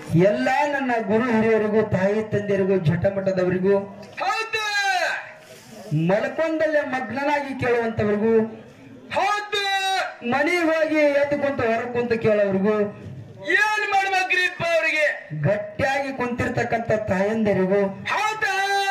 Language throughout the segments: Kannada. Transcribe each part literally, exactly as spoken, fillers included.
ಎಲ್ಲ ನನ್ನ ಗುರು ಹಿರಿಯರಿಗೂ ತಾಯಿ ತಂದೆಯರಿಗೂ ಜಟಮಠದವರಿಗೂ ಹೌದು ಮಲ್ಕೊಂಡಲ್ಲೇ ಮಗ್ನನಾಗಿ ಕೇಳುವಂತವರಿಗೂ ಹೌದು ಮನೆಗೆ ಹೋಗಿ ಎದ್ದು ಕುಂತ ಹೊರ ಕುಂತ ಕೇಳೋವರಿಗೂ ಏನ್ ಮಾಡ್ಬೇಕ್ರಿಪ್ಪ ಅವರಿಗೆ ಗಟ್ಟಿಯಾಗಿ ಕುಂತಿರ್ತಕ್ಕಂಥ ತಾಯಂದರಿಗೂ ಹೌದಾ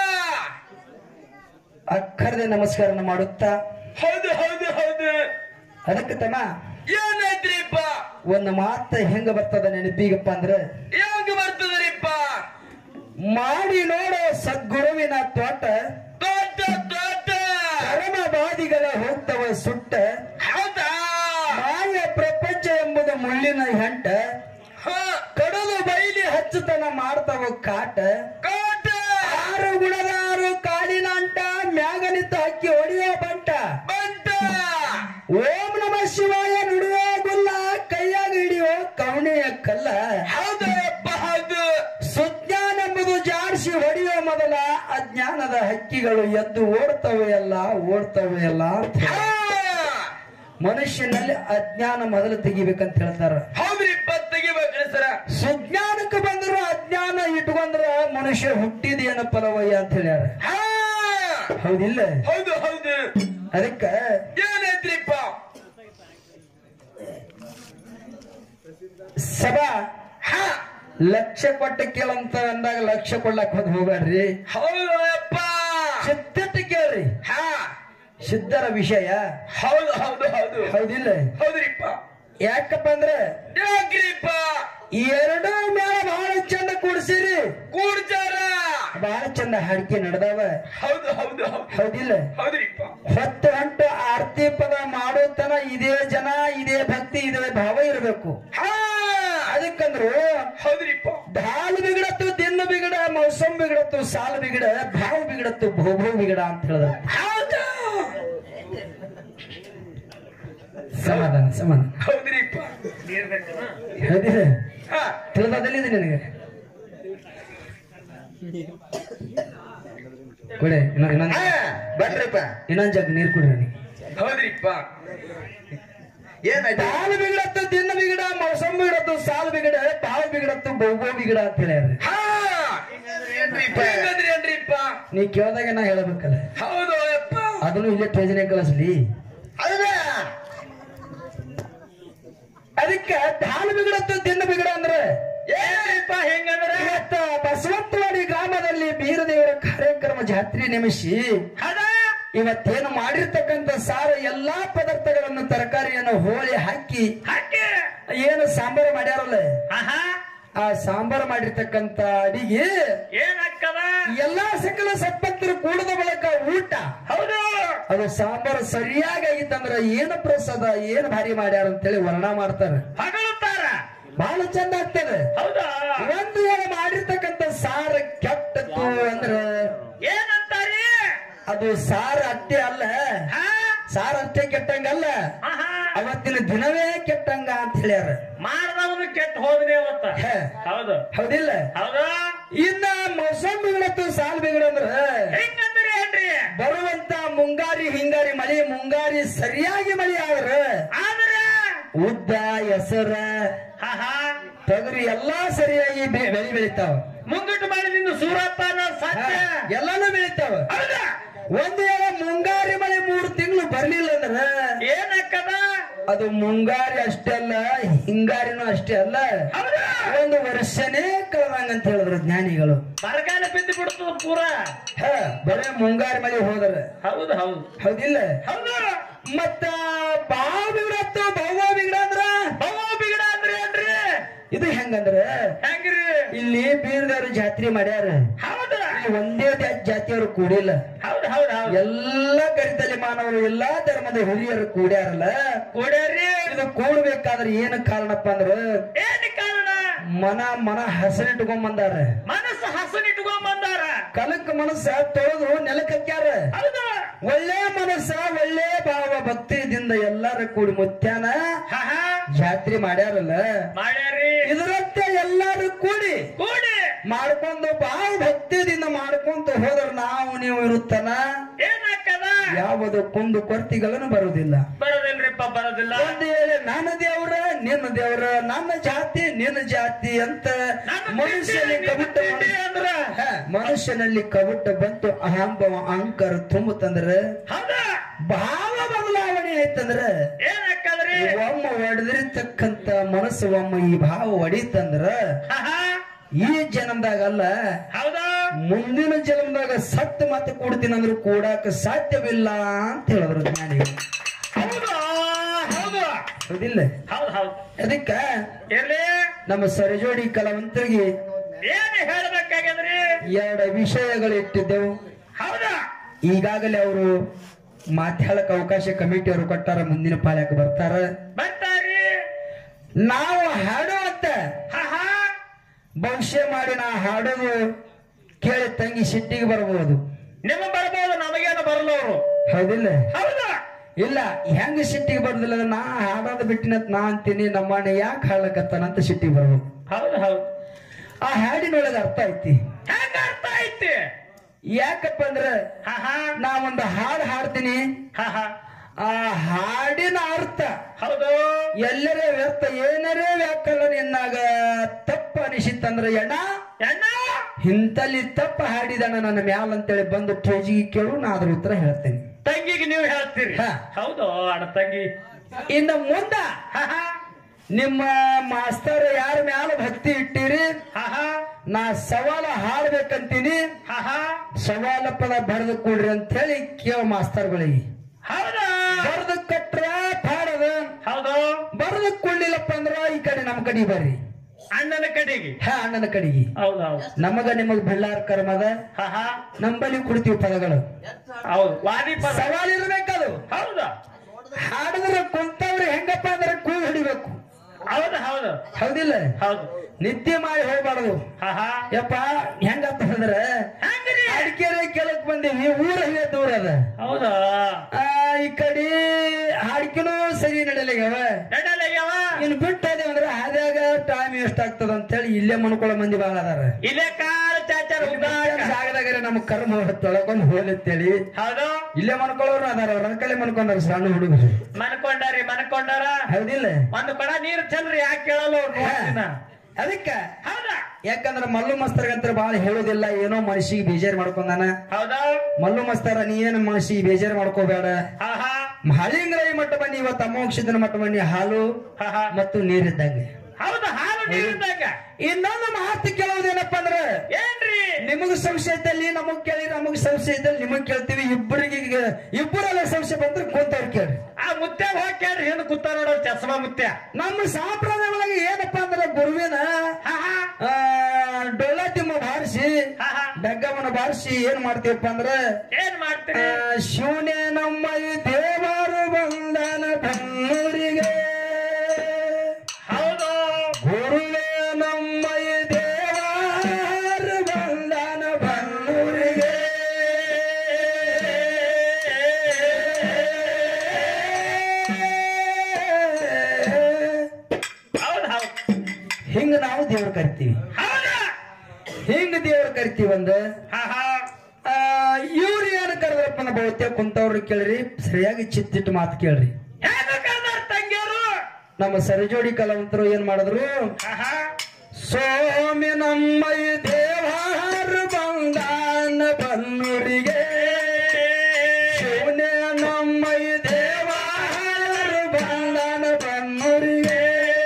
ಅಕ್ಕರದೆ ನಮಸ್ಕಾರನ ಮಾಡುತ್ತಾ ಹೌದು ಹೌದು ಹೌದು ಅದಕ್ಕೆ ತಮ್ಮ ಏನಾಯ್ತ್ರಿಪ್ಪ ಒಂದು ಮಾತ ಹೆಂಗ ಬರ್ತದ ನೆನಪಿಗಪ್ಪ ಅಂದ್ರೆ ಹೆಂಗ ಬರ್ತದ್ರಿಪ್ಪ ಮಾಡಿ ನೋಡೋ ಸದ್ಗುರುವಿನ ತೋಟ ದೊಡ್ಡ ದೊಡ್ಡ ಕರ್ಮವಾದಿಗಳ ಹೋಗ್ತವ ಸುಟ್ಟ ಹೌದಾ ಮಾಯ ಪ್ರಪಂಚ ಎಂಬುದು ಮುಳ್ಳಿನ ಹೆಂಟ ಹ, ಕಡಲು ಬೈಲಿ ಹಚ್ಚುತನ ಮಾಡ್ತವ ಕಾಟ ಕಾಟ ಆರು ಗುಣದ ಆರು ಕಾಡಿನ ಅಂಟ ಮ್ಯಾಗನಿತ ಹಕ್ಕಿ ಹೊಡೆಯೋ ಬಂಟ ಬಂಟ ಓಂ ನಮ ಶಿವಾಯ ನುಡಿಯೋ ಗುಲ್ಲ ಕೈಯಾಗ ಹಿಡಿಯೋ ಕವಣೆಯ ಕಲ್ಲ ಹೌದು ಅಪ್ಪ ಹೌದು ಸುಜ್ಞಾನ ಎಂಬುದು ಜಾಡಿಸಿ ಹೊಡೆಯೋ ಮೊದಲ ಅಜ್ಞಾನದ ಹಕ್ಕಿಗಳು ಎದ್ದು ಓಡ್ತವೆ ಅಲ್ಲ ಓಡ್ತವೆ ಅಲ್ಲ ಅಂತ ಹಾ, ಮನುಷ್ಯನಲ್ಲಿ ಅಜ್ಞಾನ ಮೊದಲು ತೆಗಿಬೇಕಂತ ಹೇಳ್ತಾರ ಹೌದ್ರಿಪ್ಪ ತೆಗಿಬೇಕ್ರಿ ಸರ ಸುಜ್ಞಾನಕ್ಕೆ ಬಂದ್ರು ಅಜ್ಞಾನ ಇಟ್ಕೊಂಡ್ರ ಮನುಷ್ಯ ಹುಟ್ಟಿದೇನ ಫಲವಯ್ಯ ಅಂತ ಹೇಳ್ಯಾರ ಹಾ, ಹೌದಿಲ್ಲ ಹೌದು ಹೌದು ಅದಕ್ಕ ಏನೈತ್ರಿಪ್ಪ ಸಭಾ ಹಾ, ಲಕ್ಷ ಕೊಟ್ಟ ಕೇಳಂತ ಅಂದಾಗ ಲಕ್ಷ ಕೊಡ್ಲಕ್ ಹೋದ್ ಹೋಗ್ಬೇಡ್ರಿ ಹೌದು ಅಪ್ಪ ಸಿದ್ಧತೆ ಕೇಳ್ರಿ ಹಾ, ಸಿದ್ಧರ ವಿಷಯ ಹೌದು ಹೌದು ಹೌದು ಹೌದಿಲ್ಲ ಹೌದ್ರಿಪ್ಪ ಯಾಕಪ್ಪ ಅಂದ್ರೆ ಯಾಕ್ರಿಪ್ಪ ಎರಡು ಮೇಳ ಬಹಳ ಚಂದ ಕೂಡ್ಸಿರಿ ಕೂಡ್ತಾರ ಬಹಳ ಚಂದ ಹಾಡಿಕೆ ನಡೆದವ ಹೌದು ಹೌದು ಹೌದು ಹೌದಿಲ್ಲ ಹೌದ್ರಿಪ್ಪ ಹತ್ತು ಗಂಟೆ ಆರತಿ ಪದ ಮಾಡೋತನ ಇದೇ ಜನ ಇದೇ ಭಕ್ತಿ ಇದೇ ಭಾವ ಇರಬೇಕು ಹಾ, ಅದಕ್ಕಂದ್ರು ಹೌದ್ರಿಪ್ಪ ಢಾಲ್ ಬಿಗಡತ್ತು ದಿನ ಬಿಗಡ ಮೌಸಮ್ ಬಿಗಡತ್ತು ಸಾಲ್ ಬಿಗಡ ಭಾವ ಬಿಗಡತ್ತು ಭೋಭೋ ಬಿಗಡ ಅಂತ ಹೇಳಿದ್ರು ಹೌದು ಸಮಾಧಾನ ಸಮಾಧಾನ ಹೌದ್ರಿಪ್ಪ ಹೌದಿಲ್ಲ ಹಾ, ತಿಳಿದಲ್ಲಿದೆ ನಿನಗೆ ಕೊಡೆ ಇನ್ನೊಂದ್ ಇನ್ನೊಂದ್ ಹಾ, ಬನ್ರಿಪ್ಪ ಇನ್ನೊಂದ್ ಜಗ್ ನೀರ್ ಕುಡ್ರಿ ನೀ ಹೌದ್ರಿಪ್ಪ ಏನಾಯ್ತು ಢಾಲ್ ಬಿಗಡತ್ತು ದಿನ ಬಿಗಡ ಮೌಸಮ್ ಬಿಗಡತ್ತು ಸಾಲ್ ಬಿಗಡ ಭಾವ ಬಿಗಡತ್ತು ಭೋಭೋ ಬಿಗಡ ಅಂತ ಹೇಳ್ಯಾರ ಹಾ, ಏನ್ರಿಪ್ಪ ಹೆಂಗಂದ್ರಿ ಏನ್ರಿಪ್ಪ ನೀ ಕೇಳ್ದಾಗ ನಾ ಹೇಳಬೇಕಲ್ಲ ಹೌದು ಅಪ್ಪ ಅದನ್ನು ಇಲ್ಲೇ ಟೇಜನೆ ಕಳಿಸ್ಲಿ ಅಲ್ವೇ ಅದಕ್ಕೆ ಢಾಲ್ ಬಿಗಡತ್ತು ದಿನ ಬಿಗಡ ಅಂದ್ರೆ ಏನ್ರಿಪ್ಪ ಹೆಂಗಂದ್ರ ಇವತ್ತ ಬಸವಂತವಾಡಿ ಗ್ರಾಮದಲ್ಲಿ ಬೀರದೇವರ ಕಾರ್ಯಕ್ರಮ ಜಾತ್ರೆ ನೇಮಿಸಿ ಹದ ಇವತ್ತೇನು ಮಾಡಿರ್ತಕ್ಕಂಥ ಸಾರ ಎಲ್ಲಾ ಪದಾರ್ಥಗಳನ್ನು ತರಕಾರಿಯನ್ನು ಹೋಳಿ ಹಾಕಿ ಹಾಕಿ ಏನು ಸಾಂಬಾರು ಮಾಡ್ಯಾರಲ್ಲ ಆಹಾ ಆ ಸಾಂಬಾರು ಮಾಡಿರ್ತಕ್ಕಂಥ ಅಡಿಗೆ ಏನಾಗ್ತದ ಎಲ್ಲಾ ಸಕಲ ಸಂಪತ್ತರ ಕೂಡದ ಬಳಿಕ ಊಟ ಹೌದು ಅದು ಸಾಂಬಾರು ಸರಿಯಾಗಿ ಆಗಿತ್ತಂದ್ರ ಏನು ಪ್ರಸಾದ ಏನು ಭಾರಿ ಮಾಡ್ಯಾರ ಅಂತೇಳಿ ವರ್ಣ ಮಾಡ್ತಾರೆ ಹೊಗಳುತ್ತಾರ ಬಹಳ ಚಂದ ಆಗ್ತದೆ ಹೌದಾ ಒಂದು ವೇಳೆ ಮಾಡಿರ್ತಕ್ಕಂಥ ಸಾರ ಕೆಟ್ಟತ್ತು ಅಂದ್ರೆ ಏನಂತಾರಿ ಅದು ಸಾರ ಅಟ್ಟೆ ಅಲ್ಲ ಹಾ ಸಾರ ಅಷ್ಟೇ ಕೆಟ್ಟಂಗಲ್ಲ ಆಹಾ ಅವತ್ತಿನ ದಿನವೇ ಕೆಟ್ಟಂಗ ಅಂತ ಹೇಳ್ಯಾರ ಮಾಡ್ದವನು ಕೆಟ್ಟ ಹೋದ್ರಿ ಅವತ್ತ ಹೇ, ಹೌದು ಹೌದಿಲ್ಲ ಹೌದಾ ಇನ್ನ ಮೌಸಮ್ ಬಿಗಡತ್ತು ಸಾಲ್ ಬಿಗಡ ಅಂದ್ರ ಹೆಂಗಂದ್ರಿ ಏನ್ರಿ ಬರುವಂತ ಮುಂಗಾರಿ ಹಿಂಗಾರಿ ಮಳಿ ಮುಂಗಾರಿ ಸರಿಯಾಗಿ ಮಳಿ ಆದ್ರ ಆದ್ರ ಉದ್ದ ಹೆಸರ ಆಹಾ ತೊಗರಿ ಎಲ್ಲಾ ಸರಿಯಾಗಿ ಬೆ- ಬೆಳಿ ಬೆಳಿತಾವ ಮುಂದಿಟ್ಟು ಮಾಡಿದಿಂದ ಸೂರಪ್ಪನ ಸತ್ಯ ಎಲ್ಲಾನು ಬೆಳಿತಾವ ಹೌದಾ ಒಂದ್ ವೇಳೆ ಮುಂಗಾರಿ ಮಳೆ ಮೂರು ತಿಂಗಳು ಬರ್ಲಿಲ್ಲ ಅಂದ್ರ ಏನಕ್ಕದ ಅದು ಮುಂಗಾರಿ ಅಷ್ಟೇ ಅಲ್ಲ ಹಿಂಗಾರಿನೂ ಅಷ್ಟೇ ಅಲ್ಲ ಹೌದಾ ಒಂದು ವರ್ಷನೇ ಕಳೆದಂಗ ಅಂತ ಹೇಳಿದ್ರು ಜ್ಞಾನಿಗಳು ಬರಗಾಲ ಬಿದ್ದು ಬಿಡ್ತದ ಪೂರ ಹ ಬರೇ ಮುಂಗಾರಿ ಮಳೆ ಹೋದ್ರ ಹೌದು ಹೌದು ಹೌದಿಲ್ಲ ಹೌದು ಮತ್ತ ಬಾವ ಬಿಗಡತ್ತು ಭವ ಬಿಗಡ ಅಂದ್ರ ಭವ ಬಿಗಡ ಅಂದ್ರೆ ಏನ್ರಿ ಇದು ಹೆಂಗಂದ್ರ ಹೆಂಗ್ರಿ ಇಲ್ಲಿ ಬೀರದವ್ರು ಜಾತ್ರೆ ಮಾಡ್ಯಾರ ಹೌದು ಇಲ್ಲಿ ಒಂದೇ ಜಾ- ಜಾತಿಯವರು ಕೂಡಿಲ್ಲ ಹೌದು ಹೌದು ಹೌದು ಎಲ್ಲ ಕರಿತಲೆ ಮಾನವರು ಎಲ್ಲಾ ಧರ್ಮದ ಹಿರಿಯರು ಕೂಡ್ಯಾರಲ್ಲ ಕೂಡ್ಯಾರಿ ಇದು ಕೂಡ್ಬೇಕಾದ್ರೆ ಏನು ಕಾರಣಪ್ಪ ಅಂದ್ರ ಏನ್ ಕಾರಣ ಮನ ಮನ ಹಸನಿಟ್ಕೊಂಡ್ ಬಂದಾರ ಮನಸ್ಸು ಹಸನ್ ಇಟ್ಕೊಂಡ್ ಬಂದಾರ ಕಲಕ್ ಮನಸ್ಸ ತೊಳೆದು ನೆಲಕ್ ಹಾಕ್ಯಾರ ಹೌದು ಒಳ್ಳೆ ಮನಸ್ಸ ಒಳ್ಳೆ ಭಾವ ಭಕ್ತಿಯಿಂದ ಎಲ್ಲಾರ ಕೂಡಿ ಮುತ್ಯಾನ ಹಾ ಹಾ ಜಾತ್ರೆ ಮಾಡ್ಯಾರಲ್ಲ ಮಾಡ್ಯಾರಿ ಇದರಂತೆ ಎಲ್ಲಾರು ಕೂಡಿ ಕೂಡಿ ಮಾಡ್ಕೊಂಡು ಭಾವ ಭಕ್ತಿದಿಂದ ಮಾಡ್ಕೊಂತ ಹೋದ್ರ ನಾವು ನೀವು ಇರುತ್ತಾನ ಏನಾಗ್ತದ ಯಾವುದು ಕುಂದು ಕೊರತೆಗಳನ್ನು ಬರುವುದಿಲ್ಲ ಬರೋದಿಲ್ರಿಪ್ಪ ಬರೋದಿಲ್ಲ ಒಂದು ವೇಳೆ ನನ್ನ ದೇವ್ರ ನಿನ್ನ ದೇವ್ರ, ನನ್ನ ಜಾತಿ ನಿನ್ನ ಜಾತಿ ಅಂತ ನನ್ನ ಮನುಷ್ಯನಲ್ಲಿ ತಿಂಡಿ, ಕಬುಟ್ಟ ನಿನ್ನ ತಿಂಡಿ ಅಂದ್ರ ಹ, ಮನುಷ್ಯನಲ್ಲಿ ಕಬುಟ್ಟ ಬಂತು ಅಹಂಭವ ಅಹಂಕಾರ ತುಂಬುತ್ತಂದ್ರ ಹೌದಾ ಭಾವ ಬದಲಾವಣೆ ಆಯ್ತಂದ್ರ ಏನಾಕದ್ರಿ ಒಮ್ಮ ಒಡೆದಿರ್ತಕ್ಕಂತ ಮನಸ್ಸು ಒಮ್ಮ ಈ ಭಾವ ಒಡಿತಂದ್ರ ಆಹಾ, ಈ ಜನ್ಮದಾಗಲ್ಲ ಹೌದಾ ಮುಂದಿನ ಜನ್ಮದಾಗ ಸತ್ತು ಮತ್ತೆ ಕೂಡ್ತೀನಂದ್ರು ಕೂಡಾಕ ಸಾಧ್ಯವಿಲ್ಲ ಅಂತ ಹೇಳಿದ್ರು ಜ್ಞಾನಿಗಳು. ಹೌದಾ ಹೌದು ಹೌದಿಲ್ಲ? ಹೌದು ಹೌದು ಅದಕ್ಕ ಇರ್ಲಿ ನಮ್ಮ ಸರಿಜೋಡಿ ಕಲಾವಂತರಿಗೆ ಏನ್ ಹೇಳ್ಬೇಕಾಗ್ಯದ್ರಿ ಎರಡು ವಿಷಯಗಳು ಇಟ್ಟಿದ್ದೆವು. ಹೌದಾ ಈಗಾಗಲೇ ಅವರು ಮಾತಾಡಕ್ ಅವಕಾಶ ಕಮಿಟಿ ಅವರು ಕೊಟ್ಟಾರ, ಮುಂದಿನ ಪಾಳ್ಯಕ್ಕೆ ಬರ್ತಾರ. ಬರ್ತಾರಿ ನಾವು ಹಾಡುವಂತ ಆಹಾ, ಭವಿಷ್ಯ ಮಾಡಿ ನಾ ಹಾಡೋದು ಕೇಳಿ ತಂಗಿ ಸಿಟ್ಟಿಗೆ ಬರ್ಬೋದು. ನಿಮ್ಮ ಬರ್ಬೋದು ನಮಗೇನು ಬರಲವ್ರು. ಹೌದಿಲ್ಲ? ಹೌದಾ ಇಲ್ಲ, ಹೆಂಗ ಸಿಟ್ಟಿಗೆ ಬರುದಿಲ್ಲ, ನಾ ಹಾಡೋದು ಬಿಟ್ಟಿನಂತ ನಾ ಅಂತೀನಿ, ನಮ್ಮಣ್ಣ ಯಾಕೆ ಹಾಡ್ಲಕತ್ತಾನಂತ ಸಿಟ್ಟಿಗೆ ಬರ್ಬೋದು. ಹೌದು ಹೌದು ಆ ಹಾಡಿನೊಳಗೆ ಅರ್ಥ ಐತಿ. ಹೆಂಗ ಅರ್ಥ ಐತಿ? ಯಾಕಪ್ಪ ಅಂದ್ರ ಆಹಾ, ನಾ ಒಂದು ಹಾಡು ಹಾಡ್ತೀನಿ, ಆಹಾ, ಆ ಹಾಡಿನ ಅರ್ಥ ಹೌದು ಎಲ್ಲರೇ ವ್ಯರ್ಥ ಏನರೇ ವ್ಯಾಕರಣ ಎನ್ನಾಗ ತಪ್ಪ ಅನಿಸಿತ್ತಂದ್ರ ಎಣ್ಣ ಎಣ್ಣ ಇಂತಲ್ಲಿ ತಪ್ಪ ಹಾಡಿದಣ ನನ್ನ ಮ್ಯಾಲ ಅಂತೇಳಿ ಬಂದು ಟೇಜಿಗೆ ಕೇಳು, ನಾ ಅದ್ರ ಉತ್ತರ ಹೇಳ್ತೇನೆ. ತಂಗಿಗೆ ನೀವು ಹೇಳ್ತೀರಿ? ಹಾ. ಹೌದು ಅಣ್ಣ ತಂಗಿ. ಇನ್ನು ಮುಂದ ಆಹಾ, ನಿಮ್ಮ ಮಾಸ್ತರ್ ಯಾರ ಮ್ಯಾಲ ಭಕ್ತಿ ಇಟ್ಟಿರಿ, ಆಹಾ, ನಾ ಸವಾಲ ಹಾಡ್ಬೇಕಂತೀನಿ, ಆಹಾ, ಸವಾಲ ಪದ ಬರೆದು ಕೊಡ್ರಿ ಅಂತ ಹೇಳಿ ಕೇಳ ಮಾಸ್ತರ್ಗಳಿಗೆ. ಹೌದಾ ಬರೆದು ಕಟ್ರ ಪಾಡದ, ಹೌದು ಬರೆದು ಕೊಳ್ಳಿಲ್ಲಪ್ಪ ಅಂದ್ರ ಈ ಕಡೆ ನಮ್ಮ ಕಡೆ ಬರ್ರಿ, ಅಣ್ಣನ ಕಡೆಗೆ. ಹಾ ಅಣ್ಣನ ಕಡೆಗೆ. ಹೌದು ಹೌದು ನಮಗ ನಿಮಗ ಬೆಳ್ಳಾರ ಕರ್ಮದ, ಆಹಾ, ನಂಬಲ್ಲಿ ಕೊಡ್ತೀವಿ ಪದಗಳು. ಹೌದು ವಾದಿ ಪದ. ಸವಾಲ್ ಇರ್ಬೇಕದು. ಹೌದಾ ಹಾಡಿದ್ರೆ ಕುಂತವ್ರು ಹೆಂಗಪ್ಪ ಅಂದ್ರೆ ಕೂ ಹಿಡಿಬೇಕು. ಹೌದು ಹೌದು ಹೌದಿಲ್ಲ? ಹೌದು ನಿತ್ಯ ಮಾಡಿ ಹೋಗ್ಬಾರ್ದು. ಆಹಾ, ಯಪ್ಪ ಹೆಂಗಪ್ಪ ಅಂದ್ರ ಹೆಂಗ್ರಿ? ಅಡಿಕೆರೆ ಕೆಳಕ್ ಬಂದೀವಿ, ಊರ ಹೀಗೆ ದೂರ ಅದ. ಹೌದಾ ಆ, ಈ ಕಡೆ ಹಾಡಿಕೆನೂ ಸರಿ ನಡೆಯಲಿಗವ. ನಡಲಯ್ಯವ ಇನ್ ಬಿಟ್ಟದೆ ಅಂದ್ರೆ ಹಾದ್ಯಾಗ ಟೈಮ್ ವೇಸ್ಟ್ ಆಗ್ತದ ಅಂತ ಹೇಳಿ ಇಲ್ಲೇ ಮನ್ಕೊಳ್ಳೋ ಮಂದಿ ಬಾಳ ಅದಾರ. ಇಲ್ಲೇ ಕಾಳು ಚಾಚಾರ ಉದ್ದಾಕ. ಜಾಗದಾಗ ನಮ್ ಕರ್ಮ ತೊಳಕೊಂಡ್ ಹೋಲತ್ತೇಳಿ ಹೌದು ಇಲ್ಲೇ ಮನ್ಕೊಳ್ಳೋರು ಅದಾರ, ಅವ್ರ ಕಲೆ ಮನ್ಕೊಂಡಾರ ಸಣ್ಣ ಹುಡುಗರು. ಮನ್ಕೊಂಡಾರಿ ಮನ್ಕೊಂಡಾರ. ಹೌದಿಲ್ಲ? ಒಂದು ಕೊಡ ನೀರು ಚಲ್ರಿ ಯಾಕೆ ಕೇಳಲ್ಲ ಅವ್ರು ನೋಡ್ತೀನ. ಅದಕ್ಕ ಹೌದಾ ಯಾಕಂದ್ರ ಮಲ್ಲು ಮಸ್ತರ್ಗಂತ್ರ ಬಾಳ ಹೇಳೋದಿಲ್ಲ, ಏನೋ ಮನಸ್ಸಿಗೆ ಬೇಜಾರ್ ಮಾಡ್ಕೊಂಡಾನ. ಹೌದಾ ಮಲ್ಲು ಮಸ್ತಾರ ನೀ ಏನ್ ಮನಸ್ಸಿಗೆ ಬೇಜಾರ್ ಮಾಡ್ಕೋಬೇಡ. ಆಹಾ, ಹಳಿಂಗ್ರೈ ಮಟ್ಟ ಬನ್ನಿ, ಇವತ್ತು ಅಮೋಕ್ಷದ ಮಟ್ಟ ಬನ್ನಿ, ಹಾಲು ಆಹಾ, ಮತ್ತು ನೀರಿದ್ದಂಗೆ. ಹೌದು ಹಾಲು ನೀರಿದ್ದಾಗ. ಇನ್ನೊಂದು ಮಾತು ಕೇಳೋದೇನಪ್ಪ ಅಂದ್ರ, ಏನ್ರಿ ನಿಮಗ್ ಸಂಶಯ ಇದ್ದಲ್ಲಿ ನಮಗ್ ಕೇಳಿ, ನಮಗ್ ಸಂಶಯ ಇದ್ದಲ್ಲಿ ನಿಮಗ್ ಕೇಳ್ತೀವಿ. ಇಬ್ಬರಿಗೆ ಇಬ್ಬರಲ್ಲ ಸಂಶಯ ಬಂದ್ರೆ ಕುಂತವ್ರು ಕೇಳ್ರಿ. ಆ ಮುತ್ಯ ಹೋಗಿ ಕೇಳ್ರಿ, ಹಿಂದ್ ಕೂತ ನೋಡೋ ಚಸ್ಮಾ ಮುತ್ಯ. ನಮ್ಮ ಸಂಪ್ರದಾಯ ಒಳಗೆ ಏನಪ್ಪಾ ಅಂದ್ರೆ ಗುರುವಿನ ಆಹಾ, ಆ ಡೊಳ್ಳ ತಿಮ್ಮ ಬಾರಿಸಿ ಆಹಾ, ಬೆಗ್ಗವನ್ನ ಬಾರಿಸಿ ಏನ್ ಮಾಡ್ತೀವಪ್ಪ ಅಂದ್ರ, ಏನ್ ಮಾಡ್ತೀರಿ? ಆ, ಶಿವನೇ ನಮ್ಮ ಈ ದೇವರು ಬಂದನ ಬನ್ನೂರಿಗೆ, ಹೌದು ಗುರುವೇ ನಮ್ಮ ಈ ದೇವರು ಬಂದನ ಬನ್ನೂರಿಗೆ. ಹೌದು ಹೌದು ಹಿಂಗ ನಾವು ದೇವ್ರ ಕರಿತೀವಿ, ಹೌದಾ ಹಿಂಗ ದೇವ್ರ ಕರಿತೀವಿ ಅಂದ. ಆಹಾ, ಇವ್ರು ಏನ್ ಕರೆದ್ರಪ್ಪ ನಾ ಬಹುತೇಕ ಕುಂತವ್ರು ಕೇಳ್ರಿ, ಸರಿಯಾಗಿ ಚಿತ್ತಿಟ್ಟು ಮಾತು ಕೇಳ್ರಿ. ಹೇಗ ಕರ್ದಾರ ತಂಗಿಯವರು? ನಮ್ಮ ಸರಿಜೋಡಿ ಕಲಾವಂತರು ಏನ್ ಮಾಡಿದ್ರು, ಆಹಾ, ಸ್ವಾಮಿ ನಮ್ಮ ಈ ದೇವಾರು ಬಂದಾನ ಬನ್ನೂರಿಗೆ, ಶಿವನೇ ನಮ್ಮ ಈ ದೇವಾರು ಬಂದಾನ ಬನ್ನೂರಿಗೆ.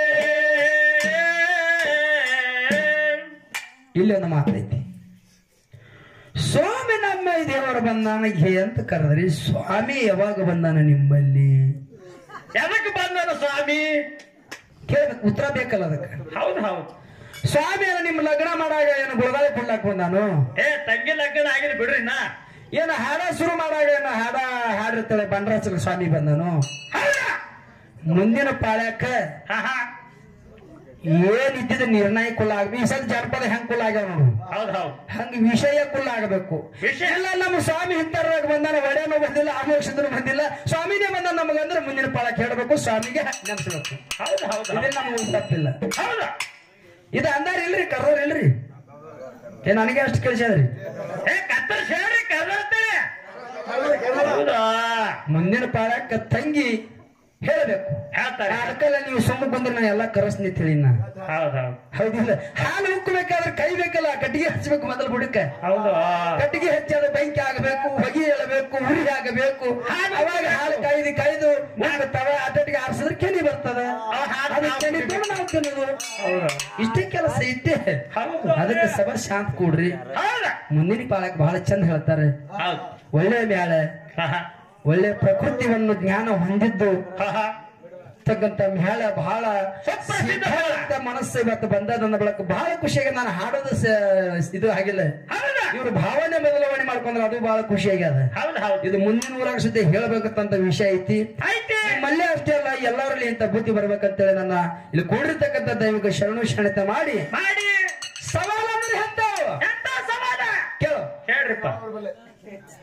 ಇಲ್ಲೊಂದು ಮಾತೈತಿ, ಸ್ವಾಮಿ ನಮ್ಮ ಈ ದೇವರು ಬಂದಾನ ಅಂತ ಕರೆದ್ರಿ, ಸ್ವಾಮಿ ಯಾವಾಗ ಬಂದಾನ ನಿಮ್ಮಲ್ಲಿ ಎದಕ್ ಬಂದನು ಸ್ವಾಮಿ? ಕೇಳ್ಬೇಕು, ಉತ್ತರ ಬೇಕಲ್ಲ ಅದಕ್ಕೆ. ಹೌದು ಹೌದು ಸ್ವಾಮಿ ಅಲ್ಲ ನಿಮ್ಮ ಲಗ್ನ ಮಾಡಾಗ ಏನು ಗುಳಗಾಲ ಕೊಡ್ಲಾಕ್ ಬಂದಾನು, ಏ ತಂಗಿ ಲಗ್ನ ಆಗಿಲ್ಲ ಬಿಡ್ರಿ ನಾ. ಏನು ಹಾಡ ಶುರು ಮಾಡಾಗ ಏನು ಹಾಡ ಹಾಡಿರ್ತಾಳೆ ಬಂಡ್ರಾಚಲ ಸ್ವಾಮಿ ಬಂದನು. ಹೌದಾ ಮುಂದಿನ ಪಾಳ್ಯಾಕ ಆಹಾ, ಏನ್ ಇದ್ದಿದ ನಿರ್ಣಯ ಕುಲ್ಲ ಆಗ, ಈ ಸಲ ಜನಪದ ಹೆಂಗ್ ಕುಲ್ಲ ಆಗ್ಯಾವ ನೋಡು, ಹೌದು ಹೌದು ಹಂಗ ವಿಷಯ ಕುಲ್ಲ ಆಗಬೇಕು. ವಿಷಯ ಇಲ್ಲ ನಮ್ಮ ಸ್ವಾಮಿ ಹಿಂತಾರಾಗ ಬಂದಾನ, ಒಡೆಯನು ಬಂದಿಲ್ಲ, ಅಮೋಕ್ಷದನು ಬಂದಿಲ್ಲ, ಸ್ವಾಮಿನೇ ಬಂದ ನಮಗಂದ್ರೆ ಮುಂದಿನ ಪಾಳ್ಯಾಕ ಹೇಳ್ಬೇಕು, ಸ್ವಾಮಿಗೆ ನೆನ್ಸ್ಬೇಕು. ಹೌದು ಹೌದು ಇದೇ ನಮ್ಗೆ ತಪ್ಪಿಲ್ಲ. ಹೌದಾ ಇದು ಅಂದಾರ ಇಲ್ರಿ, ಕರ್ದವ್ರ ಇಲ್ರಿ, ಏ ನನಗೆ ಅಷ್ಟು ಕೇಳಿಸ್ಯಾದ್ರಿ. ಏ ಕತ್ತರ್ ಹೇಳ್ರಿ ಕರ್ದಾಡ್ತೇವೆ. ಹೌದಾ ಮುಂದಿನ ಪಾಳ್ಯಾಕ ತಂಗಿ ಹೇಳಬೇಕು. ಹೇಳ್ತಾರೆ. ಅದಕ್ಕೆಲ್ಲ ನೀವು ಸುಮ್ಮ ಬಂದ್ರೆ ನಾ ಎಲ್ಲಾ ಕರೆಸ್ನಿ ತಿಳಿನ. ಹೌದೌದು. ಹೌದಿಲ್ಲ? ಹಾಲು ಉಕ್ಕಬೇಕಾದ್ರೆ ಕೈ ಬೇಕಲ್ಲ, ಕಟ್ಟಿಗೆ ಹಚ್ಚಬೇಕು ಮೊದಲು ಬುಡಕ್ಕ. ಹೌದು. ಕಟ್ಟಿಗೆ ಹಚ್ಚಾದ ಬೆಂಕಿ ಆಗಬೇಕು, ಹೊಗೆ ಎಳಬೇಕು, ಉರಿ ಆಗಬೇಕು. ಅವಾಗ ಹಾಲು ಕಾಯ್ದು ಕಾಯ್ದು ತವ ಅಟಟಿಗೆ ಆರಿಸಿದ್ರೆ ಕೆನಿ ಬರ್ತದ. ಅದು ಕೆನಿ ಕೂಡ ನಾವು ತಿನ್ನೋದು. ಇಷ್ಟೇ ಕೆಲಸ ಇದ್ದೆ. ಅದಕ್ಕೆ ಸಭಾ ಶಾಂತ ಕೂಡ್ರಿ. ಮುಂದಿನ ಪಾಲಕ್ ಬಹಳ ಚಂದ ಹೇಳ್ತಾರೆ. ಒಳ್ಳೆ ಮ್ಯಾಳ ಒಳ್ಳೆ ಪ್ರಕೃತಿಯನ್ನು ಜ್ಞಾನ ಹೊಂದಿದ್ದು ತಕ್ಕಂತ ಮೇಳ ಬಹಳ ಸಿದ್ಧಾಂತ ಮನಸ್ಸು ಇವತ್ತು ಬಂದದನ್ನ ಬಳಕ ಬಹಳ ಖುಷಿಯಾಗಿ ನಾನು ಹಾಡೋದು ಇದು ಆಗಿಲ್ಲ. ಇವ್ರು ಭಾವನೆ ಬದಲಾವಣೆ ಮಾಡ್ಕೊಂಡ್ರೆ ಅದು ಬಹಳ ಖುಷಿ ಆಗ್ಯದ. ಇದು ಮುಂದಿನ ಊರಾಗ ಸುದ್ದಿ ಹೇಳ್ಬೇಕಂತ ವಿಷಯ ಐತಿ. ಮಲ್ಲೆ ಅಷ್ಟೇ ಅಲ್ಲ, ಎಲ್ಲರಲ್ಲಿ ಇಂತ ಬುದ್ಧಿ ಬರ್ಬೇಕಂತೇಳಿ ನನ್ನ ಇಲ್ಲಿ ಕೂಡಿರ್ತಕ್ಕಂಥ ದೈವಿಕ ಶರಣು ಶರಣತೆ ಮಾಡಿ ಸವಾಲ ಅಂದ್ರೆ ಎಂತ ಕೇಳು ಹೇಳ್ರಿಪ್ಪ.